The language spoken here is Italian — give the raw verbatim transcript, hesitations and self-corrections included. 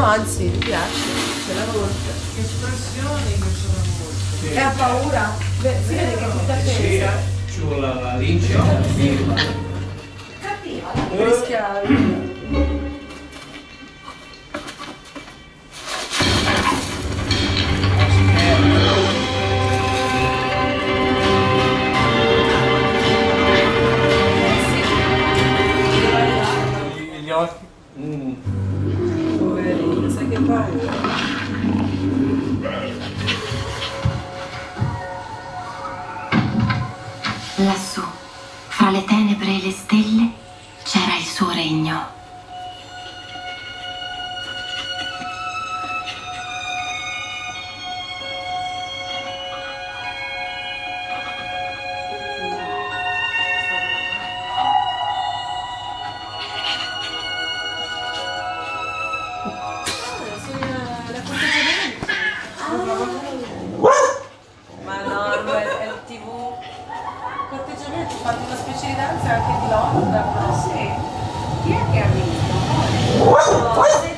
anzi, mi piace. C'è la volta. Che espressioni che c'è la volta. Sì. E ha paura? Beh, si vede che è tutta Sì, tesa. ci vuole la, la lince, la firma. Cattiva, rischia. Gli occhi. Mm. Poverino, sai che paura. Lassù, fra le tenebre e le stelle, c'era il suo regno. Ma no, no, è, è il tivù. Corteggiamento, fanno una specie di danza anche di Londra, però sì. Chi è che ha vinto? No,